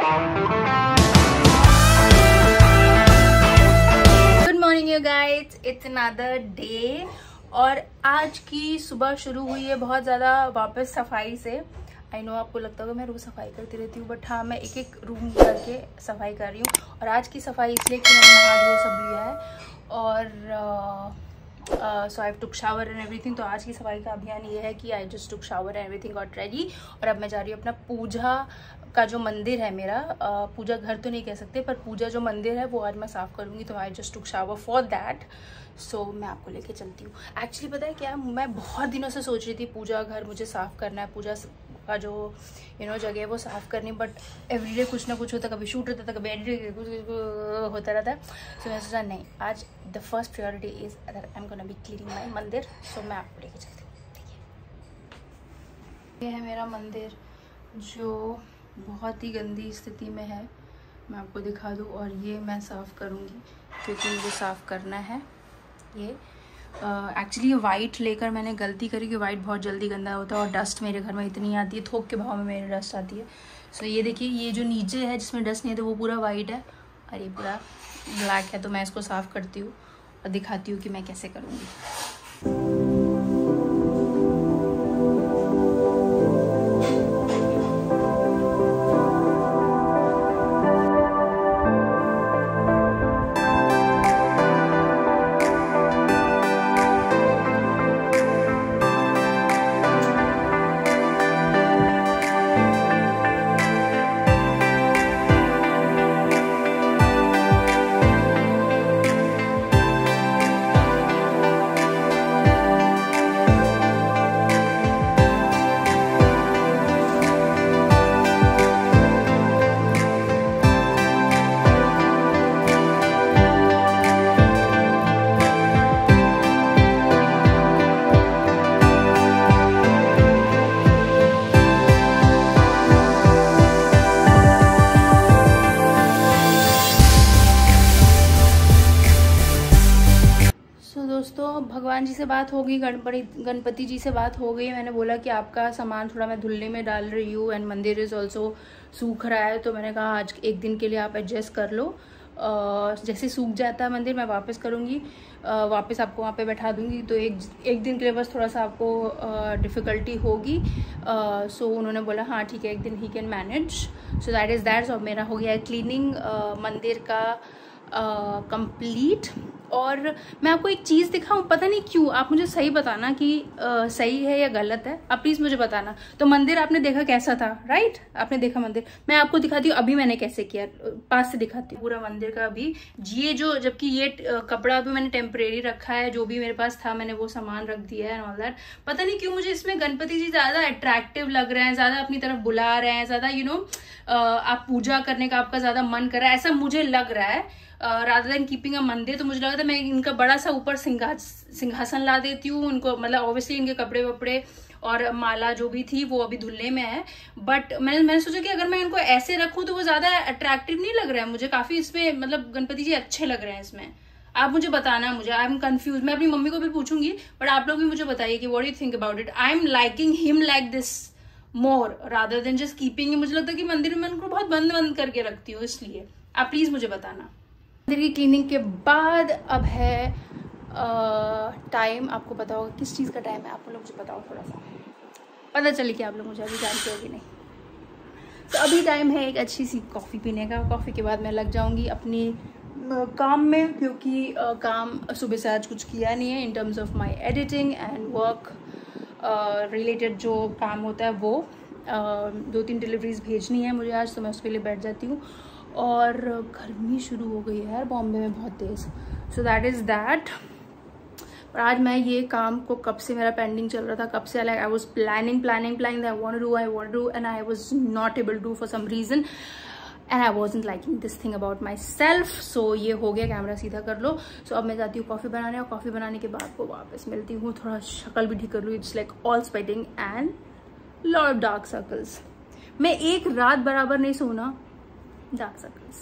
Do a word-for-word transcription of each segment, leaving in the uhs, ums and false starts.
Good morning you guys, it's another day. और आज की सुबह शुरू हुई है बहुत ज़्यादा वापस सफाई से। आई नो आपको लगता होगा मैं रोज़ सफाई करती रहती हूँ, बट हाँ मैं एक एक रूम करके सफाई कर रही हूँ। और आज की सफाई इसलिए कि मैंने नहा वो सब लिया है और so I took shower and everything. तो आज की सफाई का अभियान ये है कि I just took shower and everything got ready. और अब मैं जा रही हूँ अपना पूजा का जो मंदिर है मेरा, uh, पूजा घर तो नहीं कह सकते पर पूजा जो मंदिर है वो आज मैं साफ़ करूँगी। तो I just took shower for that. So मैं आपको लेके चलती हूँ। एक्चुअली पता है क्या, मैं बहुत दिनों से सोच रही थी पूजा घर मुझे साफ़ करना है, पूजा का जो यू नो जगह है वो साफ़ करनी, बट एवरीडे कुछ ना कुछ होता, कभी शूट होता था, कभी एडिट कुछ होता रहता है। सो मैं सोचा नहीं, आज the first priority is that I am gonna be cleaning my mandir. So मैं आपको लेके चलती हूँ। ये है मेरा मंदिर जो बहुत ही गंदी स्थिति में है, मैं आपको दिखा दूँ। और ये मैं साफ़ करूँगी क्योंकि मुझे साफ़ करना है। ये एक्चुअली uh, वाइट लेकर मैंने गलती करी कि वाइट बहुत जल्दी गंदा होता है और डस्ट मेरे घर में इतनी आती है, थोक के भाव में मेरे डस्ट आती है। सो so, ये देखिए, ये जो नीचे है जिसमें डस्ट नहीं है तो वो पूरा वाइट है और ये पूरा ब्लैक है। तो मैं इसको साफ़ करती हूँ और दिखाती हूँ कि मैं कैसे करूँगी। दोस्तों भगवान जी से बात हो गई, गणपति गणपति जी से बात हो गई। मैंने बोला कि आपका सामान थोड़ा मैं धुलने में डाल रही हूँ एंड मंदिर इज़ ऑल्सो सूख रहा है, तो मैंने कहा आज एक दिन के लिए आप एडजस्ट कर लो। uh, जैसे सूख जाता है मंदिर मैं वापस करूँगी, uh, वापस आपको वहाँ पे बैठा दूँगी। तो एक एक दिन के लिए बस थोड़ा सा आपको डिफ़िकल्टी uh, होगी। सो uh, so उन्होंने बोला हाँ ठीक है, एक दिन ही can manage. So that is that. और मेरा हो गया है क्लीनिंग uh, मंदिर का कंप्लीट। uh, और मैं आपको एक चीज़ दिखाऊं, पता नहीं क्यों, आप मुझे सही बताना कि uh, सही है या गलत है, आप प्लीज़ मुझे बताना। तो मंदिर आपने देखा कैसा था, राइट? आपने देखा मंदिर, मैं आपको दिखाती हूँ अभी मैंने कैसे किया, पास से दिखाती हूँ पूरा मंदिर का अभी। ये जो, जबकि ये uh, कपड़ा अभी मैंने टेम्परेरी रखा है, जो भी मेरे पास था मैंने वो सामान रख दिया है एंड ऑल दैट। पता नहीं क्यों मुझे इसमें गणपति जी ज़्यादा अट्रैक्टिव लग रहे हैं, ज़्यादा अपनी तरफ बुला रहे हैं, ज़्यादा यू नो आप पूजा करने का आपका ज़्यादा मन कर रहा है, ऐसा मुझे लग रहा है। रादर देन कीपिंग अ मंदिर, तो मुझे लगा था मैं इनका बड़ा सा ऊपर सिंहा सिंहासन ला देती हूँ उनको, मतलब ऑब्वियसली इनके कपड़े वपड़े और माला जो भी थी वो अभी धुलने में है। बट मैंने मैंने सोचा कि अगर मैं इनको ऐसे रखूँ तो वो ज़्यादा अट्रैक्टिव नहीं लग रहा है मुझे, काफ़ी इसमें मतलब गणपति जी अच्छे लग रहे हैं इसमें। आप मुझे बताना, मुझे आई एम कंफ्यूज। मैं अपनी मम्मी को भी पूछूंगी, बट आप लोग भी मुझे बताइए कि what you think about it. I am liking him like this more rather than just keeping. मुझे लगता है कि मंदिर में मैं उनको बहुत बंद बंद करके रखती हूँ, इसलिए आप प्लीज़ मुझे बताना। मंदिर की क्लीनिंग के बाद अब है टाइम, आपको पता होगा किस चीज़ का टाइम है, आप लोग मुझे बताओ, थोड़ा सा पता चले कि आप लोग मुझे अभी जानते हो कि नहीं। तो अभी टाइम है एक अच्छी सी कॉफ़ी पीने का। कॉफ़ी के बाद मैं लग जाऊंगी अपनी काम में, क्योंकि uh, काम सुबह से आज कुछ किया नहीं है in terms of my editing and work related जो काम होता है वो। uh, दो तीन डिलीवरीज भेजनी है मुझे आज, तो मैं उसके लिए बैठ जाती हूँ। और गर्मी शुरू हो गई है यार बॉम्बे में बहुत तेज़। So that is that. पर आज मैं ये काम को कब से मेरा पेंडिंग चल रहा था, कब से like I was planning planning planning that I want to do I want to do and I was not able to for some reason and I wasn't liking this thing about myself. So ये हो गया, camera सीधा कर लो। सो so, अब मैं जाती हूँ coffee बनाने, और कॉफ़ी बनाने के बाद वो वापस मिलती हूँ। थोड़ा शक्ल भी ठीक कर लूँ, it's like all sweating and lot of dark circles. मैं एक रात बराबर नहीं सोना, डार्क सर्कल्स।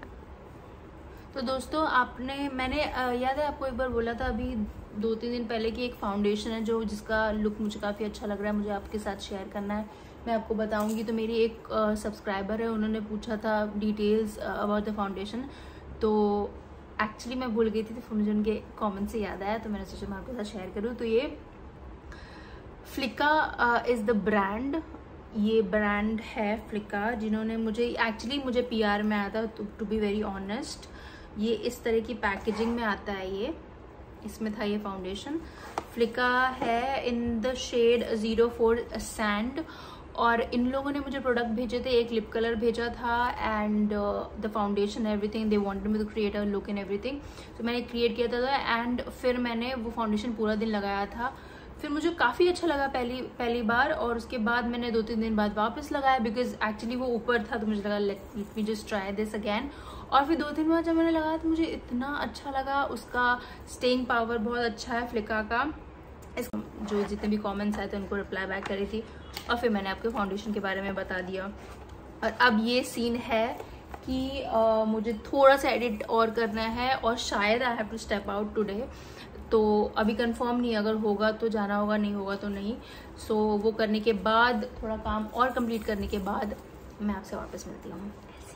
तो दोस्तों आपने मैंने याद है आपको एक बार बोला था अभी दो तीन दिन पहले कि एक फाउंडेशन है जो जिसका लुक मुझे काफ़ी अच्छा लग रहा है, मुझे आपके साथ शेयर करना है। मैं आपको बताऊंगी। तो मेरी एक सब्सक्राइबर है, उन्होंने पूछा था डिटेल्स अबाउट द फाउंडेशन, तो एक्चुअली मैं भूल गई थी, तो फिर मुझे उनके कमेंट से याद आया, तो मैंने सोचा मैं आपके साथ शेयर करूँ। तो ये फ्लिका इज़ द ब्रांड, ये ब्रांड है फ्लिका, जिन्होंने मुझे एक्चुअली मुझे पीआर में आया था, टू बी वेरी ऑनेस्ट। ये इस तरह की पैकेजिंग में आता है, ये इसमें था ये फाउंडेशन। फ्लिका है in the shade zero four sand, और इन लोगों ने मुझे प्रोडक्ट भेजे थे, एक लिप कलर भेजा था and the foundation everything, they wanted me to create a look in everything. तो मैंने क्रिएट किया था एंड फिर मैंने वो फाउंडेशन पूरा दिन लगाया था। फिर मुझे काफ़ी अच्छा लगा पहली पहली बार, और उसके बाद मैंने दो तीन दिन बाद वापस लगाया, बिकॉज एक्चुअली वो ऊपर था, तो मुझे लगा let me just try this again. और फिर दो तीन बार जब मैंने लगाया तो मुझे इतना अच्छा लगा, उसका स्टेइंग पावर बहुत अच्छा है फ्लिका का। इस जो जितने भी कमेंट्स आए थे उनको रिप्लाई बैक करी थी, और फिर मैंने आपके फाउंडेशन के बारे में बता दिया। और अब ये सीन है कि uh, मुझे थोड़ा सा एडिट और करना है, और शायद I have to step out today, तो अभी कंफर्म नहीं, अगर होगा तो जाना होगा, नहीं होगा तो नहीं। सो so, वो करने के बाद, थोड़ा काम और कंप्लीट करने के बाद मैं आपसे वापस मिलती हूँ।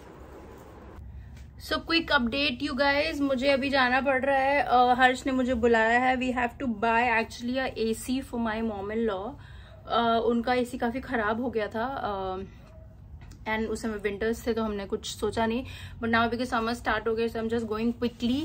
So quick update you guys, मुझे अभी जाना पड़ रहा है, uh, हर्ष ने मुझे बुलाया है। We have to buy actually a AC for my mom in law. उनका एसी काफ़ी ख़राब हो गया था, एंड uh, उस समय विंटर्स थे, तो हमने कुछ सोचा नहीं, but now because summer start हो गया, so I am just going quickly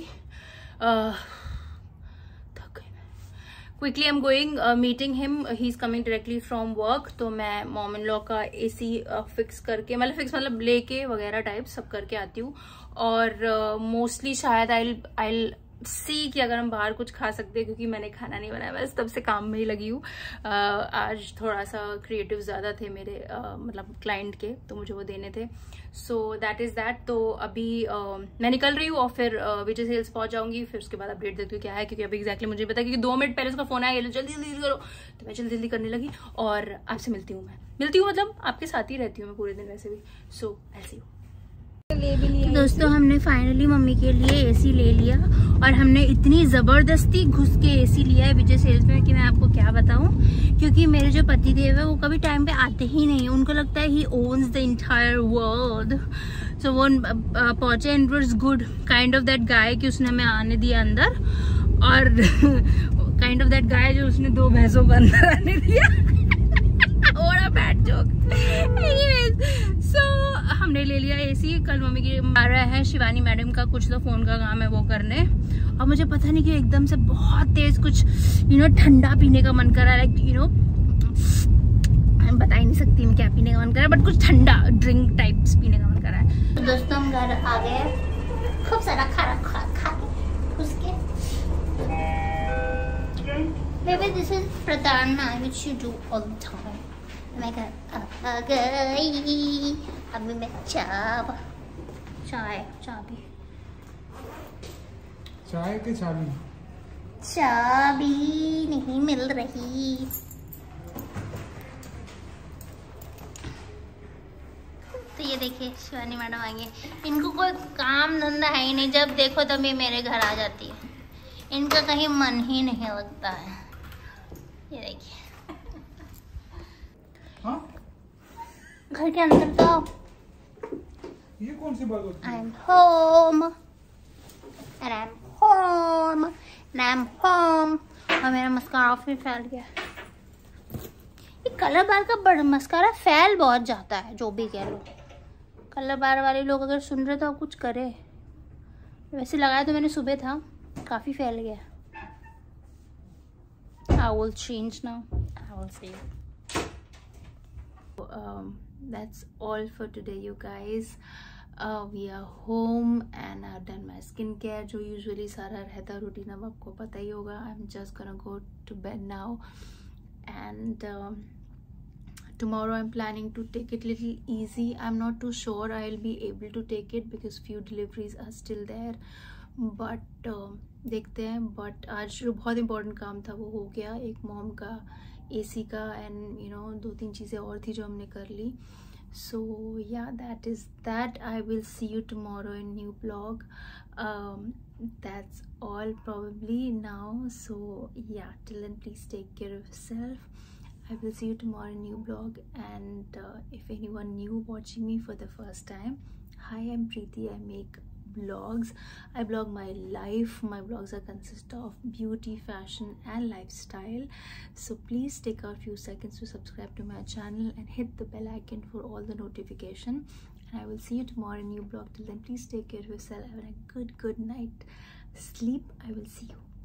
quickly I am going meeting him, he is coming directly from work. तो मैं मॉम इन लॉ का एसी फिक्स करके, मतलब फिक्स मतलब लेके वगैरह टाइप सब करके आती हूँ। और मोस्टली uh, शायद आई आई सी कि अगर हम बाहर कुछ खा सकते हैं, क्योंकि मैंने खाना नहीं बनाया, बस तब से काम में ही लगी हूँ। uh, आज थोड़ा सा क्रिएटिव ज़्यादा थे मेरे uh, मतलब क्लाइंट के, तो मुझे वो देने थे। So that is that. तो अभी uh, मैं निकल रही हूँ, और फिर विजय uh, सेल्स पहुँच जाऊँगी, फिर उसके बाद अपडेट देती हूँ क्या है, क्योंकि अभी एक्जैक्टली मुझे पता है, क्योंकि दो मिनट पहले उसका फोन आया, जल्दी जल्दी जल्दी करो, तो मैं जल्दी जल्दी करने लगी। और आपसे मिलती हूँ, मैं मिलती हूँ मतलब आपके साथ ही रहती हूँ मैं पूरे दिन वैसे भी। सो so, ऐसी हूँ। तो दोस्तों हमने फाइनली मम्मी के लिए एसी ले लिया, और हमने इतनी जबरदस्ती घुस के एसी लिया है विजय सेल्स में कि मैं आपको क्या बताऊं, क्योंकि मेरे जो पति देव है वो कभी टाइम पे आते ही नहीं, उनको लगता है he owns the entire world. सो वो पहुंचे, and it was good kind of that guy कि उसने हमें आने दिया अंदर, और काइंड ऑफ दैट गाय जो उसने दो भैंसों को अंदर आने दिया। और अ बैड जोक। सो हमने ले लिया एसी। कल मम्मी की आ रहा है शिवानी मैडम का कुछ तो फोन का काम है वो करने, और मुझे पता नहीं कि एकदम से बहुत तेज कुछ यू नो ठंडा पीने का मन कर रहा है, लाइक यू नो बता ही नहीं सकती मैं क्या पीने का मन कर रहा है, बट कुछ ठंडा ड्रिंक टाइप्स पीने का मन कर रहा है। तो दोस्तों हम घर आ गए, खूब सारा खाना खा खा उसके Maybe this is pradharna which you do all the time. मैं घर आ गई, अभी मैं चाय चाय चाबी चाय के चाबी चाबी नहीं मिल रही। तो ये देखिए शिवानी मैडम आएंगे, इनको कोई काम धंधा है ही नहीं, जब देखो तभी मेरे घर आ जाती है, इनका कहीं मन ही नहीं लगता है। ये देखिए हाँ? घर के अंदर जाओ। ये कौन सी बात होती है? I'm home and I'm home and I'm home। और मेरा मस्कारा फिर फैल गया। ये कलर बार का बड़ा मस्कारा फैल बहुत जाता है, जो भी कह लो। कलर बार वाले लोग अगर सुन रहे तो आप कुछ करे। वैसे लगाया तो मैंने सुबह था, काफी फैल गया। I will change now. I will see you. Um, that's all for today, you guys. Uh, we are home and I've done my skincare. जो usually सारा रहता routine, अब आपको पता ही होगा. I'm just gonna go to bed now, and um, tomorrow I'm planning to take it little easy. I'm not too sure I'll be able to take it because few deliveries are still there. But uh, देखते हैं। But आज जो बहुत important काम था वो हो गया, एक मॉम का एसी का, एंड यू नो दो तीन चीज़ें और थी जो हमने कर ली। So yeah that is that. I will see you tomorrow in new blog. That's all probably now. So yeah, till then please take care of yourself I will see you tomorrow in a new blog. And uh, if anyone new watching me for the first time, hi, I'm Preeti. I make vlogs. I blog my life. My blogs are consist of beauty, fashion and lifestyle. So please take a few seconds to subscribe to my channel and hit the bell icon for all the notification. And I will see you tomorrow in a new blog. Till then, please take care of yourself. Have a good good night sleep. I will see you.